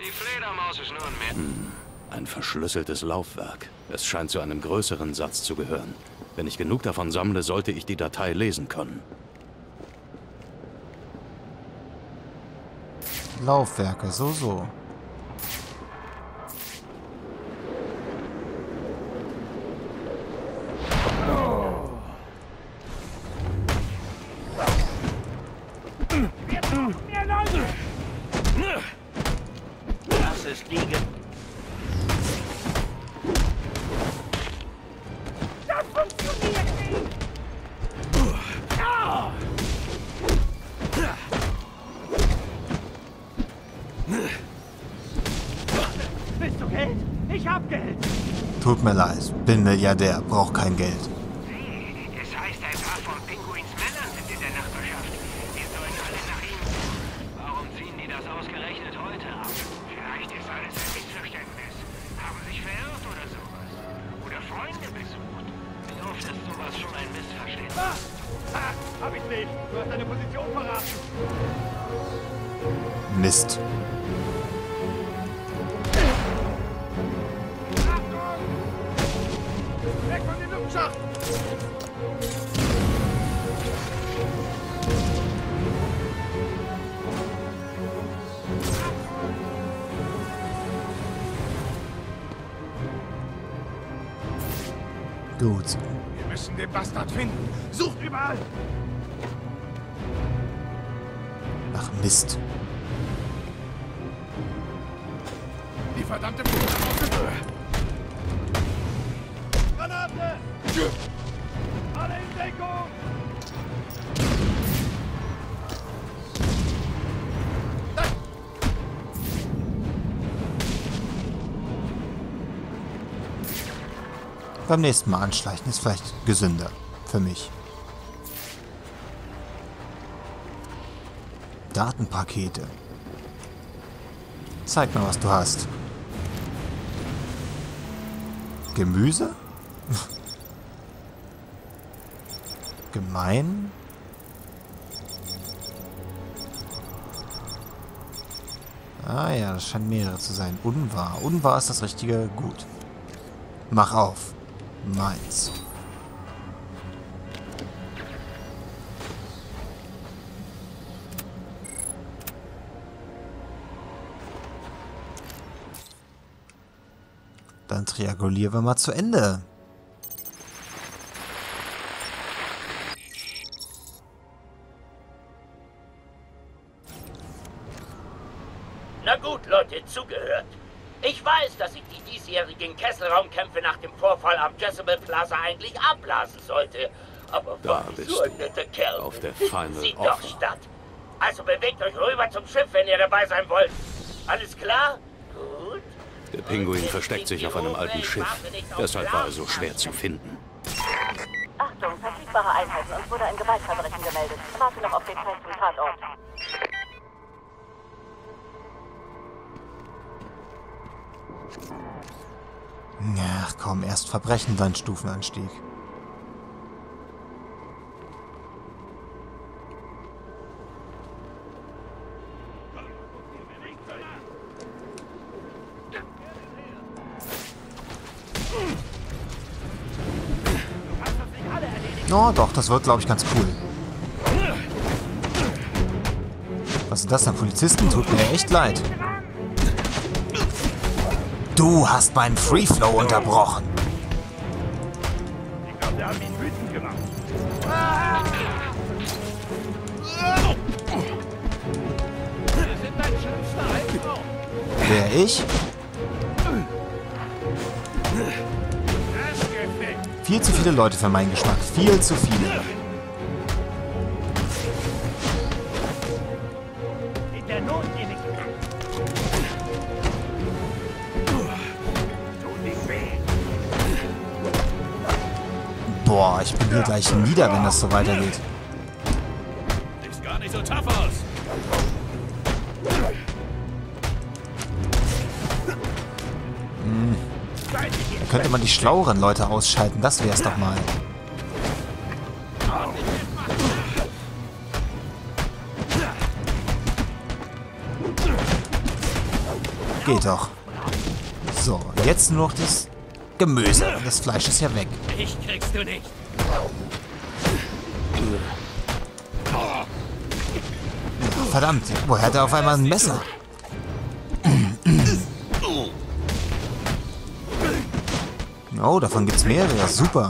die Fledermaus ist nur ein Ein verschlüsseltes Laufwerk. Es scheint zu einem größeren Satz zu gehören. Wenn ich genug davon sammle, sollte ich die Datei lesen können. Laufwerke, so. Lass es liegen. Das funktioniert nicht! Willst du Geld? Ich hab Geld! Tut mir leid, bin Milliardär, brauch kein Geld. Es heißt, ein paar von Pinguins Männern sind in der Nachbarschaft. Wir sollen alle nach ihm. Warum ziehen die das ausgerechnet heute ab? Vielleicht ist alles ein Missverständnis. Haben sich verirrt oder sowas. Oder Freunde besucht. Wie oft ist sowas schon ein Missverständnis? Hab ich nicht! Du hast deine Position verraten! Mist. Achtung! Weg von dem Luftschacht! Gut. Wir müssen den Bastard finden! Sucht überall! Ach Mist. Die verdammte Fledermaus! Granate! Alle in Deckung! Beim nächsten Mal anschleichen ist vielleicht gesünder. Für mich. Datenpakete. Zeig mal, was du hast. Gemüse? Gemein? Ah ja, das scheinen mehrere zu sein. Unwahr. Unwahr ist das richtige Gut. Mach auf. Meins. Dann triangulieren wir mal zu Ende. Na gut, Leute, zugehört. Ich weiß, dass ich die diesjährigen Kesselraumkämpfe nach dem Vorfall am Jezebel Plaza eigentlich abblasen sollte. Aber Da wirklich bist so ein du. netter Kerl. Auf der Final Sieht Offer. doch statt. Also bewegt euch rüber zum Schiff, wenn ihr dabei sein wollt. Alles klar? Gut. Der Pinguin versteckt sich auf einem alten Schiff. Deshalb war er so schwer zu finden. Achtung, verfügbare Einheiten. Uns wurde ein Gewaltverbrechen gemeldet. Warte noch auf Details zum Tatort. Ach komm, erst Verbrechen, dann Stufenanstieg. Oh, doch, das wird, glaube ich, ganz cool. Was ist das denn? Polizisten? Tut mir echt leid. Du hast meinen Free Flow unterbrochen. Ich glaube, wir haben ihn wütend gemacht. Wir sind dein schlimmster Albtraum. Wer, ich? Viel zu viele Leute für meinen Geschmack. Viel zu viele. In der Not geh nicht. Boah, ich bin hier gleich nieder, wenn das so weitergeht. Sieht gar nicht so tough aus. Da könnte man die schlaueren Leute ausschalten. Das wär's doch mal. Geht doch. So, jetzt nur noch das Gemüse. Das Fleisch ist ja weg. Ich kriegst du nicht. Verdammt, woher hat er auf einmal ein Messer? Oh, davon gibt's mehrere. Super.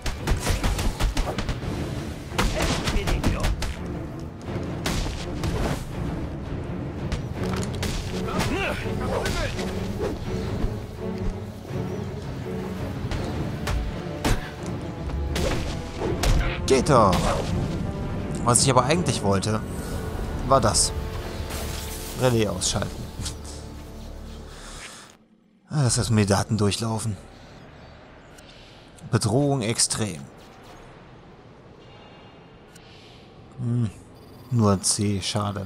Geht doch. Was ich aber eigentlich wollte, war das. Relais ausschalten. Lass erst mal die Daten durchlaufen. Bedrohung extrem. Nur ein C, schade.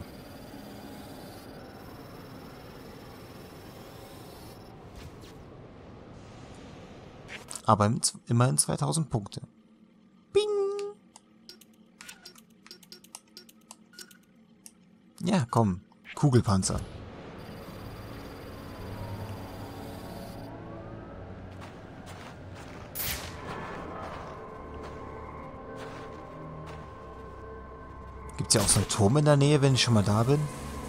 Aber immerhin 2000 Punkte. Bing! Ja, komm. Kugelpanzer. Gibt's ja auch so einen Turm in der Nähe, wenn ich schon mal da bin?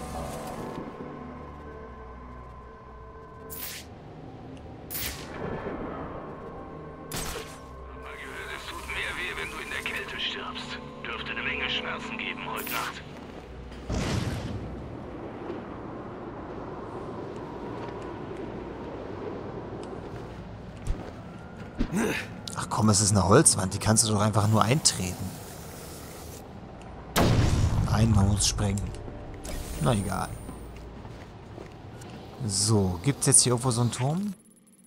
Es tut mehr weh, wenn du in der Kälte stirbst. Dürfte eine Menge Schmerzen geben heute Nacht. Ach komm, es ist eine Holzwand. Die kannst du doch einfach nur eintreten. Nein, man muss sprengen. Na egal. So, gibt's jetzt hier irgendwo so einen Turm?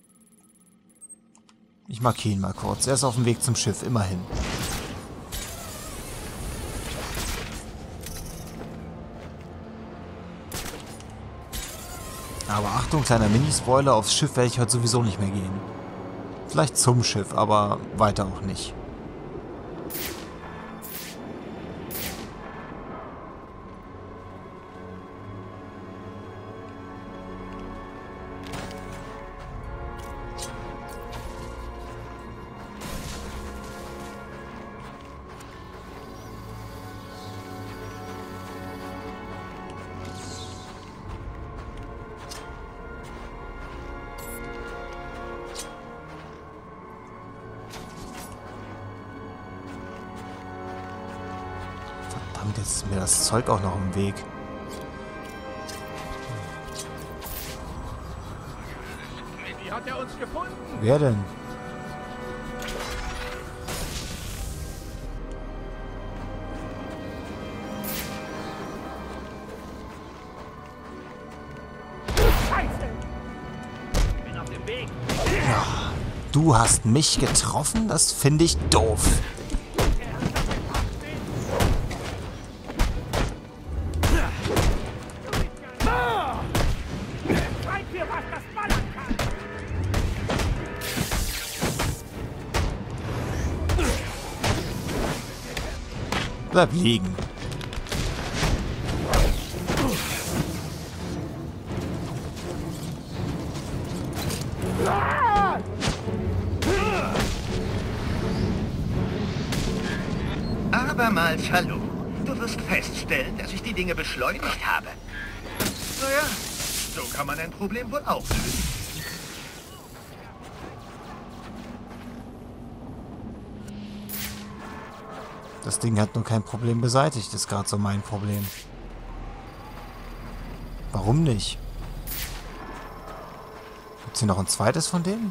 Ich markiere ihn mal kurz. Er ist auf dem Weg zum Schiff, immerhin. Aber Achtung, kleiner Minispoiler, aufs Schiff werde ich heute sowieso nicht mehr gehen. Vielleicht zum Schiff, aber weiter auch nicht. Verdammt, jetzt ist mir das Zeug auch noch im Weg. Wie hat er uns gefunden? Wer denn? Ich bin auf dem Weg. Du hast mich getroffen? Das finde ich doof. Zeig mir, was das ballern kann. Bleib liegen. Abermals hallo. Du wirst feststellen, dass ich die Dinge beschleunigt habe. Naja, so kann man ein Problem wohl auch lösen. Das Ding hat nur kein Problem beseitigt, ist gerade so mein Problem. Warum nicht? Gibt's hier noch ein zweites von denen?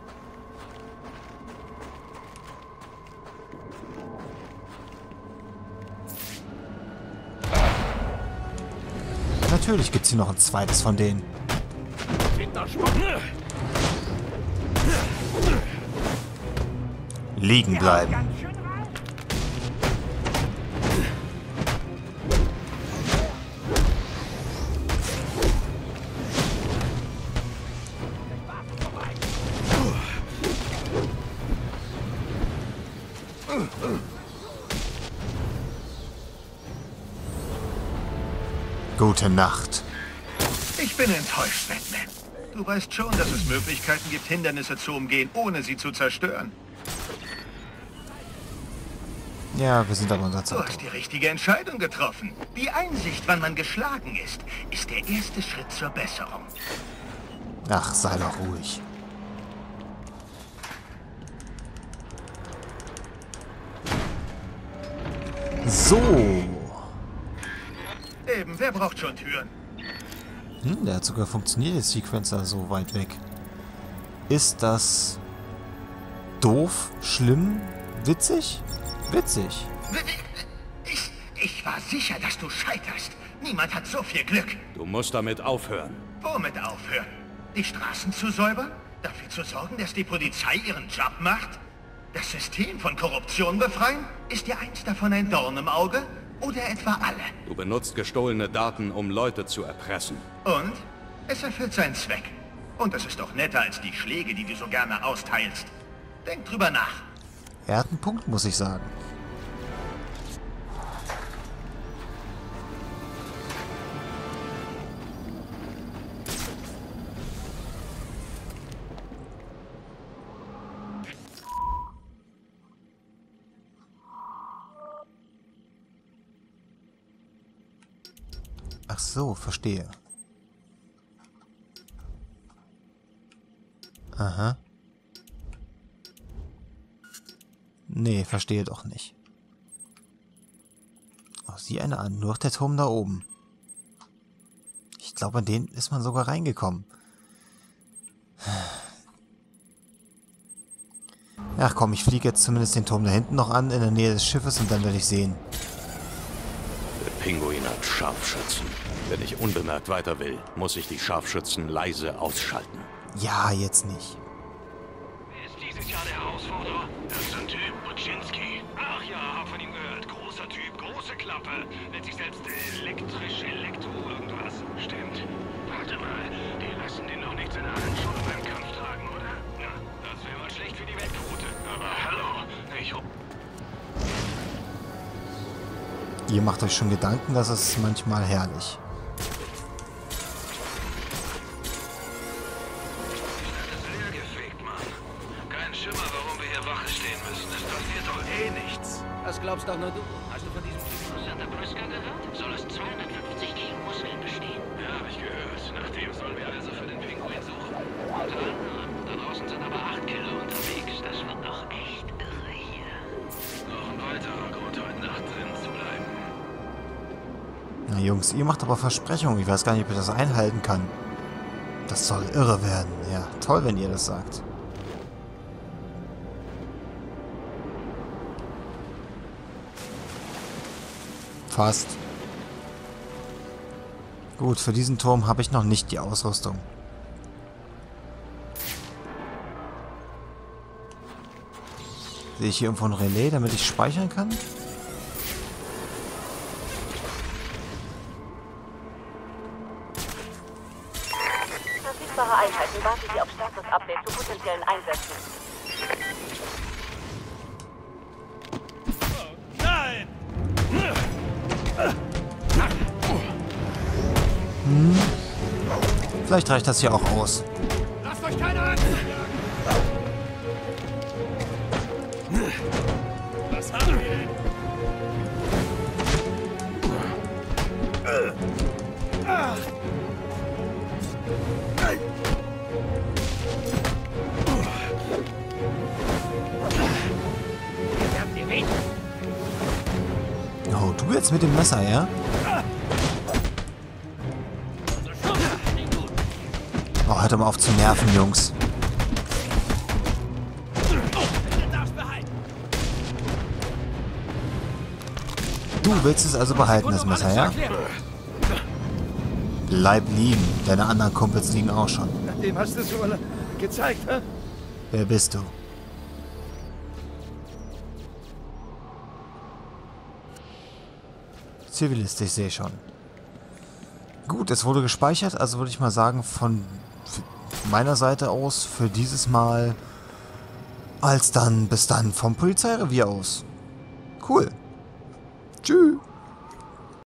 Natürlich gibt's hier noch ein zweites von denen. Liegen bleiben. Gute Nacht. Ich bin enttäuscht, Batman. Du weißt schon, dass es Möglichkeiten gibt, Hindernisse zu umgehen, ohne sie zu zerstören. Ja, wir sind aber unter Du Zeit. hast die richtige Entscheidung getroffen. Die Einsicht, wann man geschlagen ist der erste Schritt zur Besserung. Ach, sei doch ruhig. So. Eben, wer braucht schon Türen? Der hat sogar funktioniert, der Sequencer so weit weg. Ist das doof, schlimm, witzig? Witzig. Ich war sicher, dass du scheiterst. Niemand hat so viel Glück. Du musst damit aufhören. Womit aufhören? Die Straßen zu säubern? Dafür zu sorgen, dass die Polizei ihren Job macht? Das System von Korruption befreien? Ist dir eins davon ein Dorn im Auge? Oder etwa alle? Du benutzt gestohlene Daten, um Leute zu erpressen. Und? Es erfüllt seinen Zweck. Und es ist doch netter als die Schläge, die du so gerne austeilst. Denk drüber nach. Er hat einen Punkt, muss ich sagen. Ach so, verstehe. Aha. Nee, verstehe doch nicht. Oh, sieh eine an. Nur der Turm da oben. Ich glaube, an den ist man sogar reingekommen. Ach komm, ich fliege jetzt zumindest den Turm da hinten noch an, in der Nähe des Schiffes, und dann werde ich sehen. Der Pinguin hat Scharfschützen. Wenn ich unbemerkt weiter will, muss ich die Scharfschützen leise ausschalten. Ja, jetzt nicht. Wer ist dieses Jahr der Herausforderer? Das ist ein Typ, Buczynski. Ach ja, hab von ihm gehört. Großer Typ, große Klappe. Nennt sich selbst Elektro irgendwas. Stimmt. Warte mal, die lassen den noch nicht seine Handschuhe beim Kampf tragen, oder? Ja, das wäre mal schlecht für die Weltquote. Aber hallo, Ihr macht euch schon Gedanken, das ist manchmal herrlich. Das glaubst doch nur du. Hast du von diesem Typen Santa Brüska gehört? Soll es 250 gegen Muskeln bestehen? Ja, hab ich gehört. Nach dem sollen wir also für den Pinguin suchen. Unter anderem. Da draußen sind aber 8 Killer unterwegs. Das wird doch echt irre hier. Noch ein weiterer Grund, heute Nacht drin zu bleiben. Na Jungs, ihr macht aber Versprechungen. Ich weiß gar nicht, ob ich das einhalten kann. Das soll irre werden. Ja, toll, wenn ihr das sagt. Fast. Gut, für diesen Turm habe ich noch nicht die Ausrüstung. Sehe ich hier irgendwo ein Relais, damit ich speichern kann? Verfügbare Einheiten warten Sie auf Status-Update zu potenziellen Einsätzen. Nein! Vielleicht reicht das hier auch aus. Lasst euch keine Angst! Was haben wir denn? Oh, du jetzt mit dem Messer, ja? Oh, hört doch mal auf zu nerven, Jungs. Du willst es also behalten, das Messer, ja? Bleib liegen. Deine anderen Kumpels liegen auch schon. Dem hast du es schon gezeigt, hä? Wer bist du? Zivilist, ich sehe schon. Gut, es wurde gespeichert, also würde ich mal sagen, von meiner Seite aus für dieses Mal als dann, bis dann vom Polizeirevier aus. Cool. Tschüss.